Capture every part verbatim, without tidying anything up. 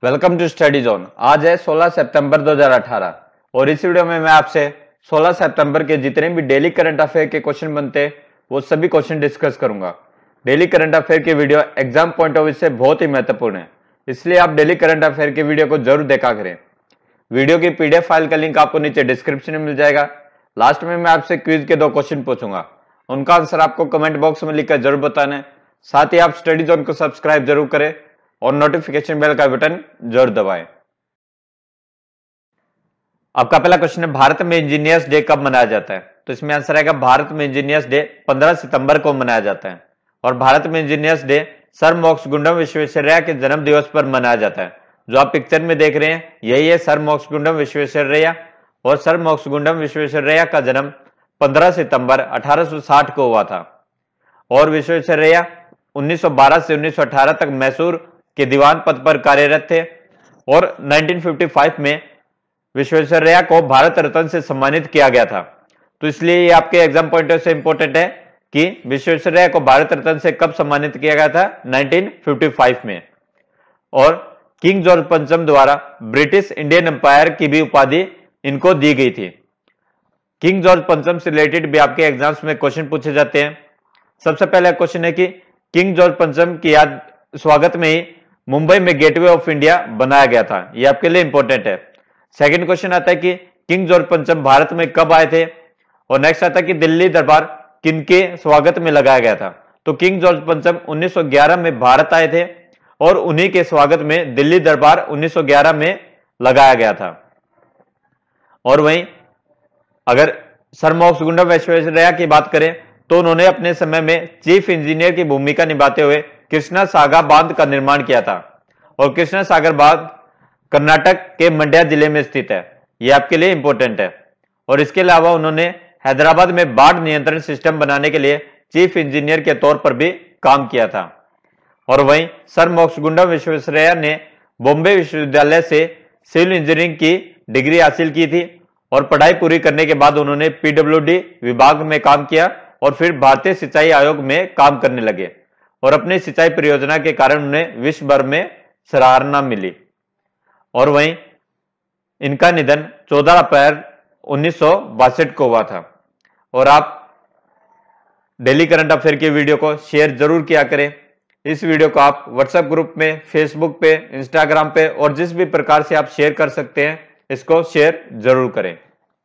Welcome to study zone. आज है सोलह सितंबर दो हज़ार अठारह और इस वीडियो में मैं आपसे सोलह सितंबर के जितने भी डेली करंट अफेयर के क्वेश्चन बनते हैं वो सभी क्वेश्चन डिस्कस करूंगा। डेली करंट अफेयर की video exam point of view से बहुत ही महत्वपूर्ण है, इसलिए आप डेली करंट अफेयर की वीडियो को जरूर देखा करें। वीडियो की पीडीएफ फाइल का लिंक आपको नीचे डिस्क्रिप्शन में मिल जाएगा। लास्ट में मैं आपसे क्विज के दो क्वेश्चन पूछूंगा, उनका आंसर आपको कमेंट बॉक्स में लिखकर जरूर बताना है। साथ ही आप स्टडी जोन को सब्सक्राइब जरूर करें और नोटिफिकेशन बेल का बटन जरूर दबाएं। आपका पहला क्वेश्चन है, भारत में इंजीनियर्स डे कब मनाया जाता है? तो इसमें आंसर आएगा भारत में इंजीनियर्स डे पंद्रह सितंबर को मनाया जाता है और भारत में engineers day sir Mokshagundam Visvesvaraya के जन्म दिवस पर मनाया जाता है। जो आप पिक्चर में देख रहे हैं यही है सर मोक्सगुंडम विश्वेश्वरैया और सर मोक्सगुंडम विश्वेश्वरैया का जन्म पंद्रह सितंबर अठारह सौ साठ को हुआ था और विश्वेश्वरैया उन्नीस सौ बारह से उन्नीस सौ अठारह तक मैसूर के दीवान पद पर कार्यरत थे और उन्नीस सौ पचपन में विश्वेश्वरैया को भारत रत्न से सम्मानित किया गया था। तो इसलिए ये आपके एग्जाम पॉइंट से इंपॉर्टेंट है कि विश्वेश्वरैया को भारत रत्न से कब सम्मानित किया गया था? उन्नीस सौ पचपन में। और किंग जॉर्ज पंचम द्वारा ब्रिटिश इंडियन एम्पायर की भी उपाधि इनको दी गई थी। किंग जॉर्ज पंचम से रिलेटेड भी आपके एग्जाम्स में क्वेश्चन पूछे जाते हैं। सबसे पहला क्वेश्चन है कि किंग जॉर्ज पंचम की याद स्वागत में ही मुंबई में गेटवे ऑफ इंडिया बनाया गया था। यह आपके लिए इंपॉर्टेंट है। सेकंड क्वेश्चन आता है कि किंग जॉर्ज पंचम भारत में कब आए थे? और नेक्स्ट आता है कि दिल्ली दरबार किनके स्वागत में लगाया गया था? तो किंग जॉर्ज पंचम उन्नीस सौ ग्यारह में भारत आए थे और उन्हीं के स्वागत में दिल्ली दरबार उन्नीस सौ ग्यारह में लगाया गया था। और वहीं अगर सर मोक्सगुंडम विश्वेश्वरैया की बात करें तो उन्होंने अपने समय में चीफ इंजीनियर की भूमिका निभाते हुए कृष्णा सागर बांध का निर्माण किया था और कृष्णा सागर बांध कर्नाटक के मंड्या जिले में स्थित है। यह आपके लिए इंपॉर्टेंट है। और इसके अलावा उन्होंने हैदराबाद में बाढ़ नियंत्रण सिस्टम बनाने के लिए चीफ इंजीनियर के तौर पर भी काम किया था। और वहीं सर मोक्सगुंडम विश्वेश्वरैया ने बॉम्बे विश्वविद्यालय से सिविल इंजीनियरिंग की डिग्री हासिल की थी और पढ़ाई पूरी करने के बाद उन्होंने पीडब्ल्यूडी विभाग में काम किया और फिर भारतीय सिंचाई आयोग में काम करने लगे और अपनी सिंचाई परियोजना के कारण उन्हें विश्व भर में सराहना मिली। और वहीं इनका निधन चौदह अप्रैल उन्नीस सौ बासठ को हुआ था। और आप डेली करंट अफेयर की वीडियो को शेयर जरूर किया करें। इस वीडियो को आप व्हाट्सएप ग्रुप में, फेसबुक पे, इंस्टाग्राम पे और जिस भी प्रकार से आप शेयर कर सकते हैं इसको शेयर जरूर करें।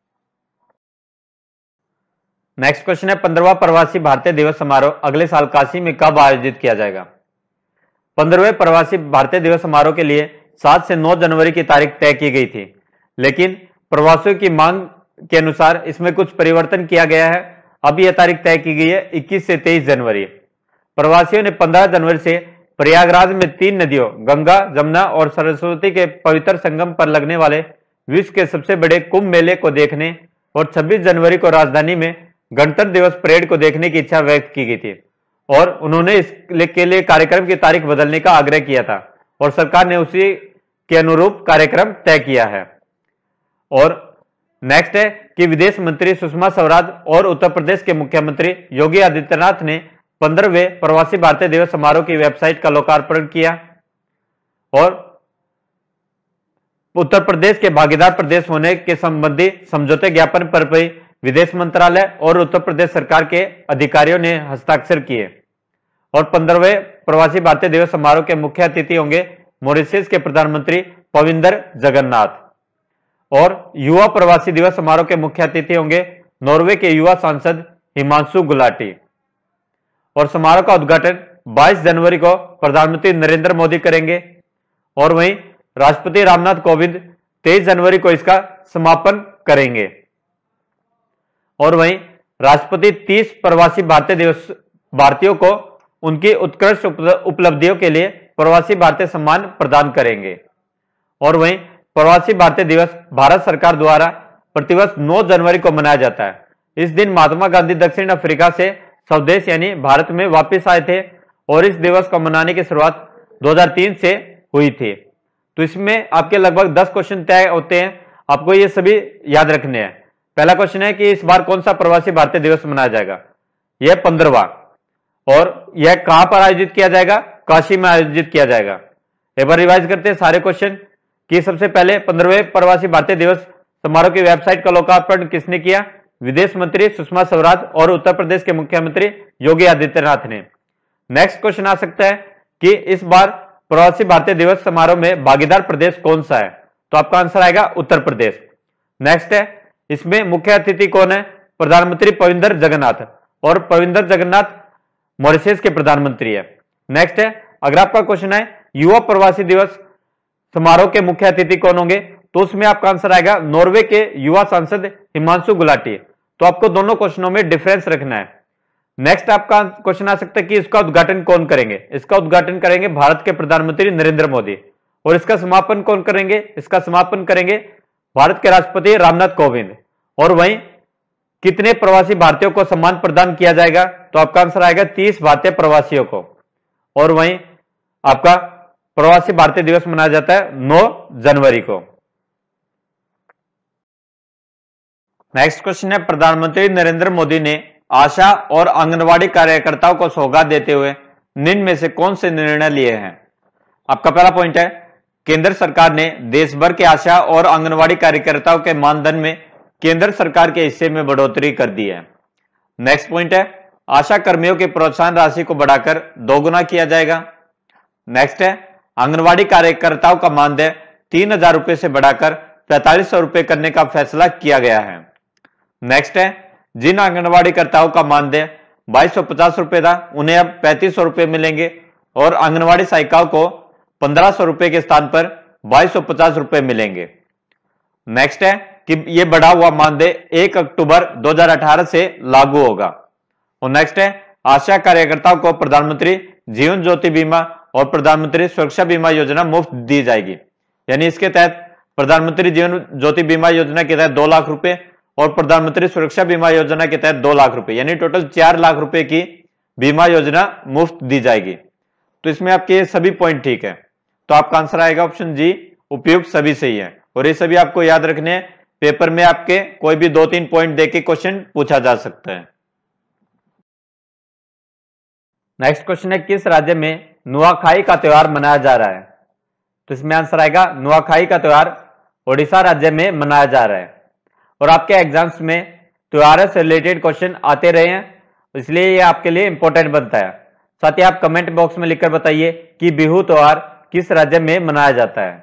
नेक्स्ट क्वेश्चन है, पंद्रहवां प्रवासी भारतीय दिवस समारोह अगले साल काशी में कब आयोजित किया जाएगा? पंद्रहवें प्रवासी भारतीय दिवस समारोह के लिए सात से नौ जनवरी की तारीख तय की गई थी, लेकिन प्रवासियों की मांग के अनुसार इसमें कुछ परिवर्तन किया गया है। अब यह तारीख तय की गई है इक्कीस से तेईस जनवरी। प्रवासियों ने पंद्रह जनवरी से प्रयागराज में तीन नदियों गंगा, जमुना और सरस्वती के पवित्र संगम पर लगने वाले विश्व के सबसे बड़े कुंभ मेले को देखने और छब्बीस जनवरी को राजधानी में गणतंत्र दिवस परेड को देखने की इच्छा व्यक्त की गई थी और उन्होंने इसके लिए कार्यक्रम की तारीख बदलने का आग्रह किया था और सरकार ने उसी के अनुरूप कार्यक्रम तय किया है। और नेक्स्ट है कि विदेश मंत्री सुषमा स्वराज और उत्तर प्रदेश के मुख्यमंत्री योगी आदित्यनाथ ने पंद्रहवें प्रवासी भारतीय दिवस समारोह की वेबसाइट का लोकार्पण किया और उत्तर प्रदेश के भागीदार प्रदेश होने के संबंधी समझौते ज्ञापन पर भी विदेश मंत्रालय और उत्तर प्रदेश सरकार के अधिकारियों ने हस्ताक्षर किए। और पंद्रहवें प्रवासी भारतीय दिवस समारोह के मुख्य अतिथि होंगे मॉरिशस के प्रधानमंत्री पविंदर जगन्नाथ और युवा प्रवासी दिवस समारोह के मुख्य अतिथि होंगे नॉर्वे के युवा सांसद हिमांशु गुलाटी। और समारोह का उद्घाटन बाईस जनवरी को प्रधानमंत्री नरेंद्र मोदी करेंगे और वहीं राष्ट्रपति रामनाथ कोविंद तेईस जनवरी को इसका समापन करेंगे। और वहीं राष्ट्रपति तीस प्रवासी भारतीय दिवस भारतीयों को उनकी उत्कृष्ट उपलब्धियों के लिए प्रवासी भारतीय सम्मान प्रदान करेंगे। और वहीं प्रवासी भारतीय दिवस भारत सरकार द्वारा प्रतिवर्ष नौ जनवरी को मनाया जाता है। इस दिन महात्मा गांधी दक्षिण अफ्रीका से स्वदेश यानी भारत में वापस आए थे और इस दिवस को मनाने की शुरुआत दो हज़ार तीन से हुई थी। तो इसमें आपके लगभग दस क्वेश्चन तय होते हैं, आपको ये सभी याद रखने हैं। पहला क्वेश्चन है कि इस बार कौन सा प्रवासी भारतीय दिवस मनाया जाएगा? यह पंद्रहवां। और यह कहां पर आयोजित किया जाएगा? काशी में आयोजित किया जाएगा। एक बार रिवाइज करते हैं सारे क्वेश्चन कि सबसे पहले पंद्रहवें प्रवासी भारतीय दिवस समारोह की वेबसाइट का लोकार्पण किसने किया? विदेश मंत्री सुषमा स्वराज और उत्तर प्रदेश के मुख्यमंत्री योगी आदित्यनाथ ने। नेक्स्ट क्वेश्चन आ सकता है कि इस बार प्रवासी भारतीय दिवस समारोह में भागीदार प्रदेश कौन सा है? तो आपका आंसर आएगा उत्तर प्रदेश। नेक्स्ट है, इसमें मुख्य अतिथि कौन है? प्रधानमंत्री प्रविंदर जगन्नाथ, और प्रविंदर जगन्नाथ मॉरिशस के प्रधानमंत्री है। नेक्स्ट है, अगर आपका क्वेश्चन है युवा प्रवासी दिवस समारोह के मुख्य अतिथि कौन होंगे, तो उसमें आपका आंसर आएगा नॉर्वे के युवा सांसद हिमांशु गुलाटी। तो आपको दोनों क्वेश्चनों में डिफरेंस रखना है। नेक्स्ट आपका क्वेश्चन आ सकता है कि इसका उद्घाटन कौन करेंगे? इसका उद्घाटन करेंगे भारत के प्रधानमंत्री नरेंद्र मोदी, और इसका समापन कौन करेंगे? इसका समापन करेंगे भारत के राष्ट्रपति रामनाथ कोविंद। और वहीं कितने प्रवासी भारतीयों को सम्मान प्रदान किया जाएगा? तो आपका आंसर आएगा तीस भारतीय प्रवासियों को। और वहीं आपका प्रवासी भारतीय दिवस मनाया जाता है नौ जनवरी को। नेक्स्ट क्वेश्चन है, प्रधानमंत्री नरेंद्र मोदी ने आशा और आंगनवाड़ी कार्यकर्ताओं को सौगात देते हुए निम्न में से कौन से निर्णय लिए हैं? आपका पहला पॉइंट है, केंद्र सरकार ने देश भर के आशा और आंगनवाड़ी कार्यकर्ताओं के मानधन में केंद्र सरकार के हिस्से में बढ़ोतरी कर दी है। नेक्स्ट पॉइंट है, आशा कर्मियों की प्रोत्साहन राशि को बढ़ाकर दोगुना किया जाएगा। नेक्स्ट है, आंगनवाड़ी कार्यकर्ताओं का मानदेय तीन हजार रुपए से बढ़ाकर पैंतालीस सौ रुपए करने का फैसला किया गया है। नेक्स्ट है, जिन आंगनवाड़ी कर्ताओं का मानदेय बाईस सौ पचास रुपए था, उन्हें अब पैंतीस सौ रुपए मिलेंगे, और आंगनवाड़ी सहायिकाओं को पंद्रह सौ रुपए के स्थान पर बाईस सौ पचास रुपए मिलेंगे। नेक्स्ट है कि यह बढ़ा हुआ मानदेय एक अक्टूबर दो हजार अठारह से लागू होगा। और नेक्स्ट है, आशा कार्यकर्ताओं को प्रधानमंत्री जीवन ज्योति बीमा और प्रधानमंत्री सुरक्षा बीमा योजना मुफ्त दी जाएगी। यानी इसके तहत प्रधानमंत्री जीवन ज्योति बीमा योजना के तहत दो लाख रुपए और प्रधानमंत्री सुरक्षा बीमा योजना के तहत दो लाख रुपए, यानी टोटल चार लाख रुपए की बीमा योजना मुफ्त दी जाएगी। तो इसमें आपके सभी पॉइंट ठीक है, तो आपका आंसर आएगा ऑप्शन जी, उपयुक्त सभी सही है। और ये सभी आपको याद रखने हैं, पेपर में आपके कोई भी दो तीन पॉइंट देके क्वेश्चन पूछा जा सकता है। नेक्स्ट क्वेश्चन है, किस राज्य में नुआखाई का त्योहार मनाया जा रहा है? तो इसमें आंसर आएगा नुआखाई का त्योहार ओडिशा राज्य में मनाया जा रहा है। और आपके एग्जाम्स में त्योहार से रिलेटेड क्वेश्चन आते रहे हैं, इसलिए ये आपके लिए इंपॉर्टेंट बनता है। साथ ही आप कमेंट बॉक्स में लिखकर बताइए कि बिहू त्योहार किस राज्य में मनाया जाता है।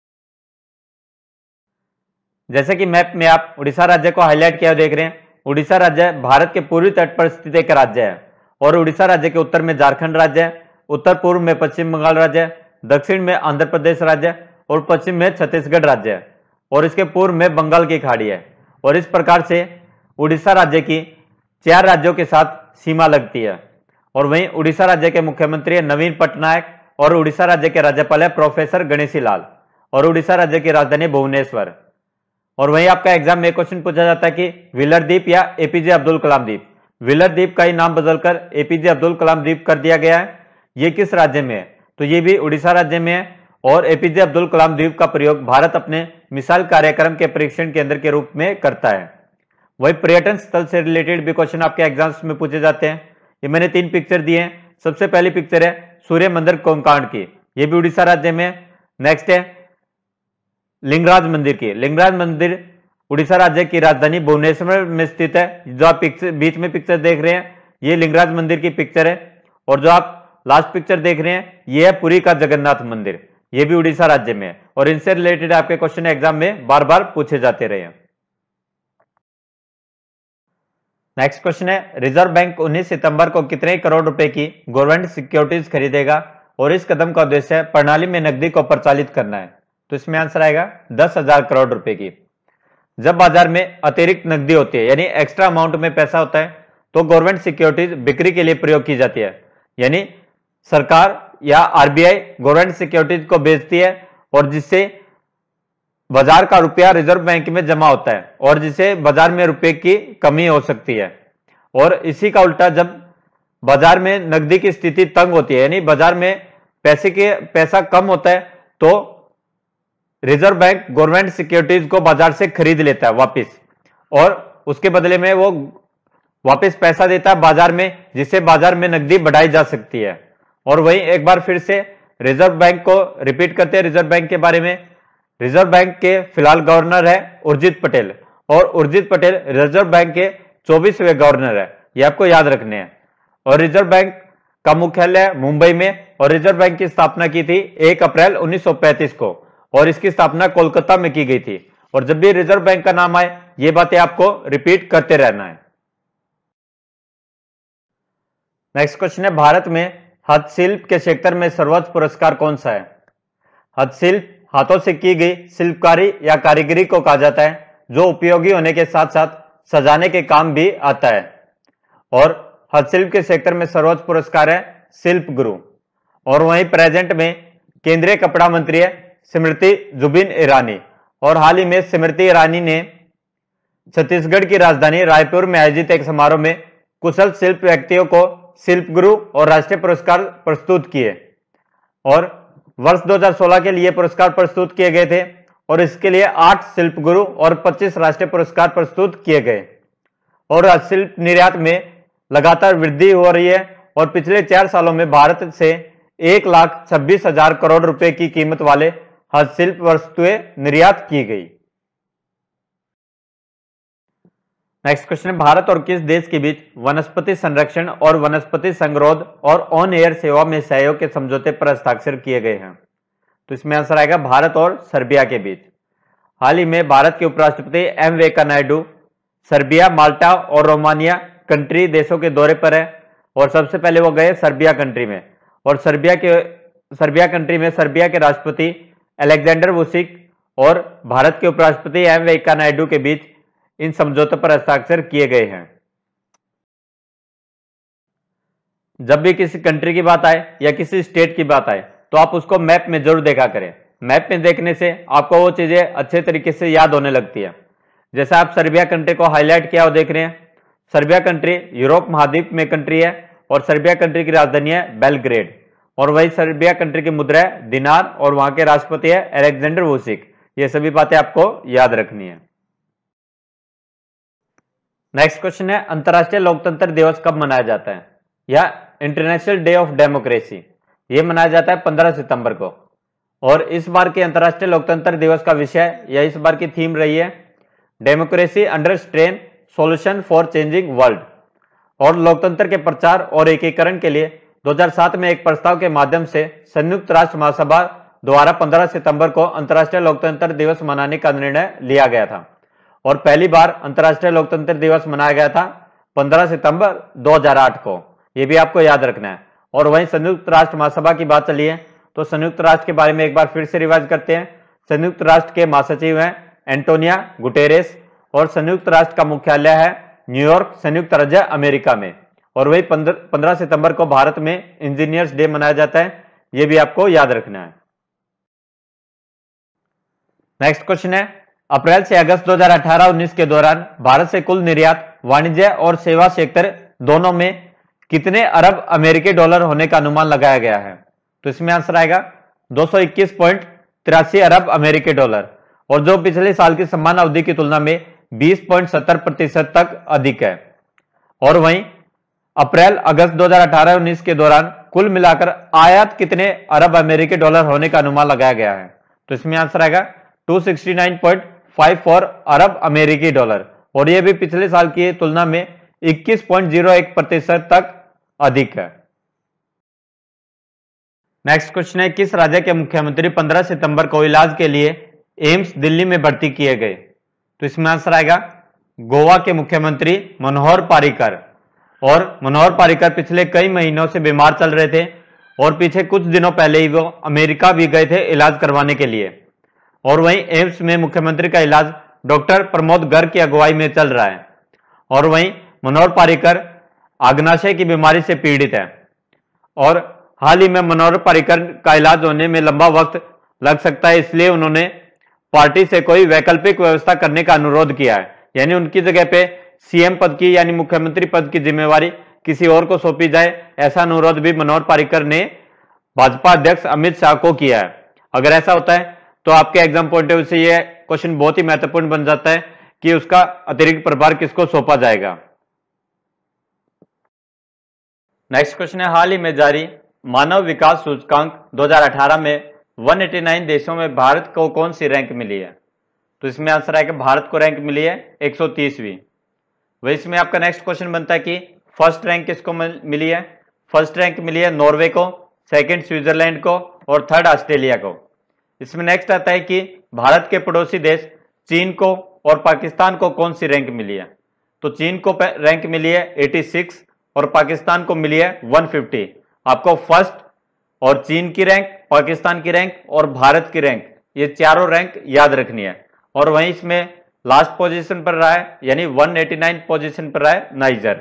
जैसे कि मैप में आप उड़ीसा राज्य को हाईलाइट किया देख रहे हैं, उड़ीसा राज्य भारत के पूर्वी तट पर स्थित एक राज्य है, और उड़ीसा राज्य के उत्तर में झारखंड राज्य है, उत्तर पूर्व में पश्चिम बंगाल राज्य है, दक्षिण में आंध्र प्रदेश राज्य है, और पश्चिम में छत्तीसगढ़ राज्य है, और इसके पूर्व में बंगाल की खाड़ी है। और इस प्रकार से उड़ीसा राज्य की चार राज्यों के साथ सीमा लगती है। और वहीं उड़ीसा राज्य के मुख्यमंत्री है नवीन पटनायक, और उड़ीसा राज्य के राज्यपाल है प्रोफेसर गणेशी लाल, और उड़ीसा राज्य की राजधानी भुवनेश्वर। और वहीं आपका एग्जाम में क्वेश्चन पूछा जाता है कि व्हीलर द्वीप या एपीजे अब्दुल कलाम द्वीप, व्हीलर द्वीप का ही नाम बदलकर एपीजे अब्दुल कलाम द्वीप कर दिया गया है, ये किस राज्य में है? तो ये भी उड़ीसा राज्य में है। और एपीजे अब्दुल कलाम द्वीप का प्रयोग भारत अपने मिसाइल कार्यक्रम के परीक्षण केंद्र के रूप में करता है। वही पर्यटन स्थल से रिलेटेड भी क्वेश्चन आपके एग्जाम्स में पूछे जाते हैं। ये मैंने तीन पिक्चर दिए हैं। सबसे पहली पिक्चर है सूर्य मंदिर कोमकांड की, ये भी उड़ीसा राज्य में है। नेक्स्ट है लिंगराज मंदिर की, लिंगराज मंदिर उड़ीसा राज्य की राजधानी भुवनेश्वर में स्थित है। जो आप पिक्चर बीच में पिक्चर देख रहे हैं, ये लिंगराज मंदिर की पिक्चर है। और जो आप लास्ट पिक्चर देख रहे हैं, ये है पुरी का जगन्नाथ मंदिर, ये भी उड़ीसा राज्य में है। और इनसे रिलेटेड आपके क्वेश्चन एग्जाम में बार बार पूछे जाते रहे हैं। नेक्स्ट क्वेश्चन है, रिजर्व बैंक उन्नीस सितंबर को कितने करोड़ रुपए की गवर्नमेंट सिक्योरिटीज खरीदेगा और इस कदम का उद्देश्य है प्रणाली में नकदी को प्रचालित करना है? तो इसमें आंसर आएगा दस हजार करोड़ रुपए की। जब बाजार में अतिरिक्त नकदी होती है, यानी एक्स्ट्रा अमाउंट में पैसा होता है, तो गवर्नमेंट सिक्योरिटीज बिक्री के लिए प्रयोग की जाती है। यानी सरकार या आरबीआई गवर्नमेंट सिक्योरिटीज को बेचती है, और जिससे बाजार का रुपया रिजर्व बैंक में जमा होता है, और जिससे बाजार में रुपए की कमी हो सकती है। और इसी का उल्टा, जब बाजार में नकदी की स्थिति तंग होती है, यानी बाजार में पैसे के पैसा कम होता है, तो रिजर्व बैंक गवर्नमेंट सिक्योरिटीज को बाजार से खरीद लेता है वापस, और उसके बदले में वो वापस पैसा देता है बाजार में, जिससे बाजार में नकदी बढ़ाई जा सकती है। और वहीं एक बार फिर से रिजर्व बैंक को रिपीट करते हैं। रिजर्व बैंक के बारे में, रिजर्व बैंक के फिलहाल गवर्नर है उर्जित पटेल, और उर्जित पटेल रिजर्व बैंक के चौबीसवें गवर्नर है, ये आपको याद रखने हैं। और रिजर्व बैंक का मुख्यालय मुंबई में, और रिजर्व बैंक की स्थापना की थी एक अप्रैल उन्नीस सौ पैंतीस को, और इसकी स्थापना कोलकाता में की गई थी। और जब भी रिजर्व बैंक का नाम आए ये बातें आपको रिपीट करते रहना है। नेक्स्ट क्वेश्चन है, भारत में हस्तशिल्प के क्षेत्र में सर्वोच्च पुरस्कार कौन सा है? हस्तशिल्प हाथों से की गई शिल्पकारी या कारीगरी को कहा जाता है, जो उपयोगी होने के साथ साथ सजाने के काम भी आता है। और हस्तशिल्प के क्षेत्र में सर्वोच्च पुरस्कार है शिल्प गुरु। और वहीं प्रेजेंट में केंद्रीय कपड़ा मंत्री है स्मृति जुबिन ईरानी, और हाल ही में स्मृति ईरानी ने छत्तीसगढ़ की राजधानी रायपुर में आयोजित एक समारोह में कुशल शिल्प व्यक्तियों को शिल्प गुरु और राष्ट्रीय पुरस्कार प्रस्तुत किए। और वर्ष दो हज़ार सोलह के लिए पुरस्कार प्रस्तुत किए गए थे, और इसके लिए आठ शिल्प गुरु और पच्चीस राष्ट्रीय पुरस्कार प्रस्तुत किए गए। और हस्तशिल्प निर्यात में लगातार वृद्धि हो रही है, और पिछले चार सालों में भारत से एक लाख छब्बीस हजार करोड़ रुपए की कीमत वाले हस्तशिल्प वस्तुएं निर्यात की गई। नेक्स्ट क्वेश्चन है, भारत और किस देश के बीच वनस्पति संरक्षण और वनस्पति संगरोध और ऑन एयर सेवा में सहयोग के समझौते पर हस्ताक्षर किए गए हैं? तो इसमें आंसर आएगा भारत और सर्बिया के बीच। हाल ही में भारत के उपराष्ट्रपति M Venkaiah Naidu Serbia, Malta और रोमानिया कंट्री देशों के दौरे पर है, और सबसे पहले वो गए सर्बिया कंट्री में। और सर्बिया के सर्बिया कंट्री में सर्बिया के राष्ट्रपति अलेक्जेंडर वुसिक और भारत के उपराष्ट्रपति एम वेंकैया नायडू के बीच इन समझौतों पर हस्ताक्षर किए गए हैं। जब भी किसी कंट्री की बात आए या किसी स्टेट की बात आए तो आप उसको मैप में जरूर देखा करें। मैप में देखने से आपको वो चीजें अच्छे तरीके से याद होने लगती है। जैसे आप सर्बिया कंट्री को हाईलाइट किया वो देख रहे हैं, सर्बिया कंट्री यूरोप महाद्वीप में कंट्री है, और सर्बिया कंट्री की राजधानी है बेलग्रेड। और वही सर्बिया कंट्री की मुद्रा है दिनार, और वहां के राष्ट्रपति है अलेक्जेंडर वुसिक। ये सभी बातें आपको याद रखनी है। नेक्स्ट क्वेश्चन है, अंतर्राष्ट्रीय लोकतंत्र दिवस कब मनाया जाता है? या इंटरनेशनल डे ऑफ डेमोक्रेसी, ये मनाया जाता है पंद्रह सितंबर को। और इस बार के अंतर्राष्ट्रीय लोकतंत्र दिवस का विषय या इस बार की थीम रही है democracy under strain, solution for changing world. और लोकतंत्र के प्रचार और एकीकरण के लिए दो हज़ार सात में एक प्रस्ताव के माध्यम से संयुक्त राष्ट्र महासभा द्वारा पंद्रह सितंबर को अंतर्राष्ट्रीय लोकतंत्र दिवस मनाने का निर्णय लिया गया था। और पहली बार अंतर्राष्ट्रीय लोकतंत्र दिवस मनाया गया था पंद्रह सितंबर दो हज़ार आठ को, यह भी आपको याद रखना है। और वहीं संयुक्त राष्ट्र महासभा की बात चली है तो संयुक्त राष्ट्र के बारे में एक बार फिर से रिवाइज करते हैं। संयुक्त राष्ट्र के महासचिव हैं एंटोनिया गुटेरेस, और संयुक्त राष्ट्र का मुख्यालय है न्यूयॉर्क, संयुक्त राज्य अमेरिका में। और वही पंद्रह सितंबर को भारत में इंजीनियर्स डे मनाया जाता है, यह भी आपको याद रखना है। नेक्स्ट क्वेश्चन है, अप्रैल से अगस्त दो हज़ार अठारह उन्नीस के दौरान भारत से कुल निर्यात वाणिज्य और सेवा क्षेत्र दोनों में कितने अरब अमेरिकी डॉलर होने का अनुमान लगाया गया है? तो इसमें आंसर आएगा दो सौ इक्कीस पॉइंट तिरासी अरब अमेरिकी डॉलर, और जो पिछले साल की समान अवधि की तुलना में बीस पॉइंट सत्तर प्रतिशत तक अधिक है। और वहीं अप्रैल अगस्त दो हज़ार अठारह उन्नीस के दौरान कुल मिलाकर आयात कितने अरब अमेरिकी डॉलर होने का अनुमान लगाया गया है? तो इसमें आंसर आएगा दो सौ उनहत्तर पॉइंट चौवन अरब अमेरिकी डॉलर, और यह भी पिछले साल की तुलना में इक्कीस पॉइंट शून्य एक प्रतिशत तक अधिक है। नेक्स्ट क्वेश्चन है, किस राज्य के मुख्यमंत्री पंद्रह सितंबर को इलाज के लिए एम्स दिल्ली में भर्ती किए गए? तो इसमें आंसर आएगा गोवा के मुख्यमंत्री मनोहर पारिकर। और मनोहर पारिकर पिछले कई महीनों से बीमार चल रहे थे, और पीछे कुछ दिनों पहले ही वो अमेरिका भी गए थे इलाज करवाने के लिए। और वहीं एम्स में मुख्यमंत्री का इलाज डॉक्टर प्रमोद गर्ग की अगुवाई में चल रहा है। और वहीं मनोहर पारिकर आग्नाशय की बीमारी से पीड़ित है, और हाल ही में मनोहर पारिकर का इलाज होने में लंबा वक्त लग सकता है, इसलिए उन्होंने पार्टी से कोई वैकल्पिक व्यवस्था करने का अनुरोध किया है, यानी उनकी जगह पे सीएम पद की यानी मुख्यमंत्री पद की जिम्मेवारी किसी और को सौंपी जाए, ऐसा अनुरोध भी मनोहर पारिकर ने भाजपा अध्यक्ष अमित शाह को किया है। अगर ऐसा होता है तो आपके एग्जाम पॉइंट ऑफ व्यू से यह क्वेश्चन बहुत ही महत्वपूर्ण बन जाता है कि उसका अतिरिक्त प्रभार किसको सौंपा जाएगा। नेक्स्ट क्वेश्चन है, हाल ही में जारी मानव विकास सूचकांक दो हज़ार अठारह में एक सौ नवासी देशों में भारत को कौन सी रैंक मिली है? तो इसमें आंसर आएगा भारत को रैंक मिली है एक सौ तीसवीं। वही इसमें आपका नेक्स्ट क्वेश्चन बनता है कि फर्स्ट रैंक किसको मिली है? फर्स्ट रैंक मिली है नॉर्वे को, सेकंड स्विट्जरलैंड को और थर्ड ऑस्ट्रेलिया को। इसमें नेक्स्ट आता है कि भारत के पड़ोसी देश चीन को और पाकिस्तान को कौन सी रैंक मिली है? तो चीन को रैंक मिली है छियासी और पाकिस्तान को मिली है एक सौ पचास। आपको फर्स्ट और चीन की रैंक, पाकिस्तान की रैंक और भारत की रैंक, ये चारों रैंक याद रखनी है। और वहीं इसमें लास्ट पोजीशन पर रहा है यानी एक सौ नवासी पोजीशन पर रहा है नाइजर।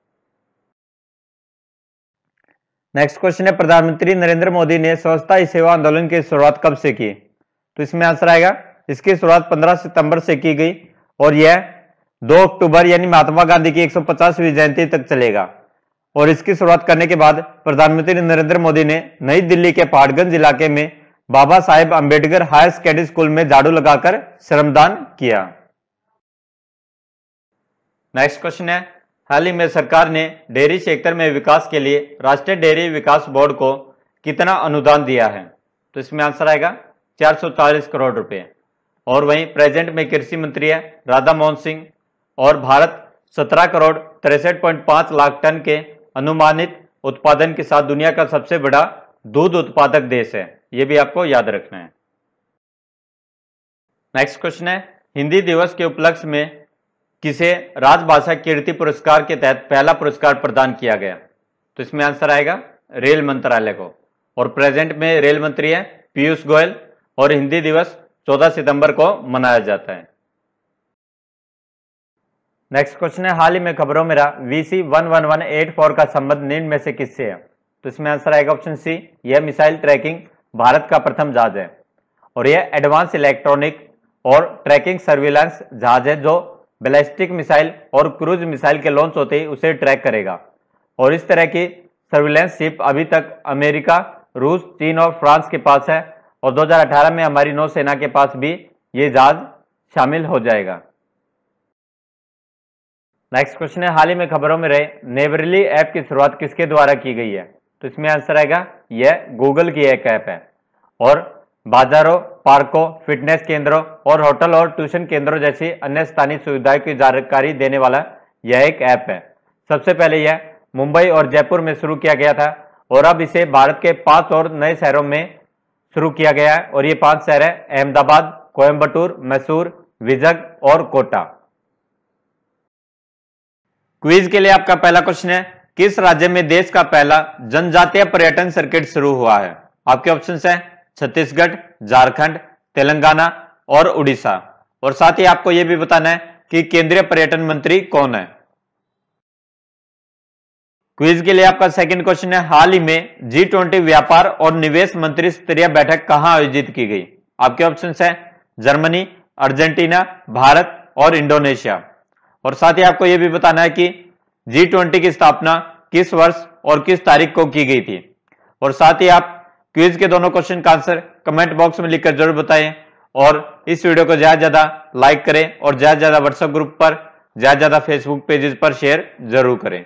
नेक्स्ट क्वेश्चन है, प्रधानमंत्री नरेंद्र मोदी ने स्वच्छता ही सेवा आंदोलन की शुरुआत कब से की? तो इसमें आंसर आएगा इसकी शुरुआत पंद्रह सितंबर से की गई और यह दो अक्टूबर यानी महात्मा गांधी की एक सौ पचासवीं जयंती तक चलेगा। और इसकी शुरुआत करने के बाद प्रधानमंत्री नरेंद्र मोदी ने नई दिल्ली के पहाड़गंज इलाके में Baba Saheb Ambedkar higher secondary school में झाड़ू लगाकर श्रमदान किया। नेक्स्ट क्वेश्चन है, हाल ही में सरकार ने डेयरी सेक्टर में विकास के लिए राष्ट्रीय डेयरी विकास बोर्ड को कितना अनुदान दिया है? तो इसमें आंसर आएगा चार सौ चालीस करोड़ रुपए। और वहीं प्रेजेंट में कृषि मंत्री है राधा मोहन सिंह और भारत सत्रह करोड़ तिरसठ पॉइंट पांच लाख टन के अनुमानित उत्पादन के साथ दुनिया का सबसे बड़ा दूध उत्पादक देश है। यह भी आपको याद रखना है। नेक्स्ट क्वेश्चन है, हिंदी दिवस के उपलक्ष्य में किसे राजभाषा कीर्ति पुरस्कार के तहत पहला पुरस्कार प्रदान किया गया? तो इसमें आंसर आएगा रेल मंत्रालय को। और प्रेजेंट में रेल मंत्री है पीयूष गोयल और हिंदी दिवस चौदह सितंबर को मनाया जाता है। नेक्स्ट क्वेश्चन है, हाल ही में खबरों में रहा VC one one one eight four का संबंध निम्न में से किससे है? तो इसमें आंसर आएगा ऑप्शन सी, यह मिसाइल ट्रैकिंग भारत का प्रथम जहाज है और यह एडवांस इलेक्ट्रॉनिक और ट्रैकिंग सर्विलांस जहाज है जो बैलिस्टिक मिसाइल और क्रूज मिसाइल के लॉन्च होते ही उसे ट्रैक करेगा। और इस तरह की सर्विलांस शिप अभी तक अमेरिका, रूस, चीन और फ्रांस के पास है और दो हज़ार अठारह में हमारी नौसेना के पास भी ये जहाज शामिल हो जाएगा। नेक्स्ट क्वेश्चन है, हाल ही में खबरों में रहे नेवरली ऐप की शुरुआत किसके द्वारा की गई है? तो इसमें आंसर आएगा यह गूगल की एक ऐप है। और बाजारों, पार्कों, फिटनेस केंद्रों और होटल और ट्यूशन केंद्रों जैसी अन्य स्थानीय सुविधाओं की जानकारी देने वाला यह एक ऐप है। सबसे पहले यह मुंबई और जयपुर में शुरू किया गया था और अब इसे भारत के पांच और नए शहरों में शुरू किया गया है और ये पांच शहर है अहमदाबाद, कोयम्बटूर, मैसूर, विजग और कोटा। क्विज के लिए आपका पहला क्वेश्चन है, किस राज्य में देश का पहला जनजातीय पर्यटन सर्किट शुरू हुआ है? आपके ऑप्शंस हैं छत्तीसगढ़, झारखंड, तेलंगाना और उड़ीसा। और साथ ही आपको यह भी बताना है कि केंद्रीय पर्यटन मंत्री कौन है। क्विज के लिए आपका सेकंड क्वेश्चन है, हाल ही में जी ट्वेंटी व्यापार और निवेश मंत्री स्तरीय बैठक कहां आयोजित की गई? आपके ऑप्शंस हैं जर्मनी, अर्जेंटीना, भारत और इंडोनेशिया। और साथ ही आपको यह भी बताना है कि जी ट्वेंटी की स्थापना किस वर्ष और किस तारीख को की गई थी। और साथ ही आप क्विज के दोनों क्वेश्चन का आंसर कमेंट बॉक्स में लिखकर जरूर बताएं और इस वीडियो को ज्यादा ज्यादा लाइक करें और ज्यादा ज्यादा व्हाट्सएप ग्रुप पर, ज्यादा ज्यादा फेसबुक पेजेस पर शेयर जरूर करें।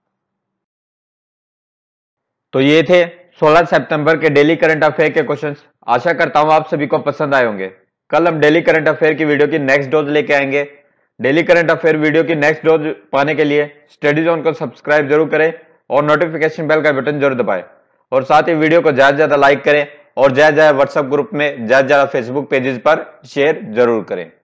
तो ये थे सोलह सितंबर के डेली करंट अफेयर के क्वेश्चंस। आशा करता हूं आप सभी को पसंद आए होंगे। कल हम डेली करंट अफेयर की वीडियो की नेक्स्ट डोज लेके आएंगे। डेली करंट अफेयर वीडियो की नेक्स्ट डोज पाने के लिए स्टडी जोन को सब्सक्राइब जरूर करें और नोटिफिकेशन बेल का बटन जरूर दबाएं और साथ ही वीडियो को ज्यादा ज्यादा लाइक करें और ज्यादा ज्यादा व्हाट्सएप ग्रुप में, ज्यादा ज्यादा फेसबुक पेजेस पर शेयर जरूर करें।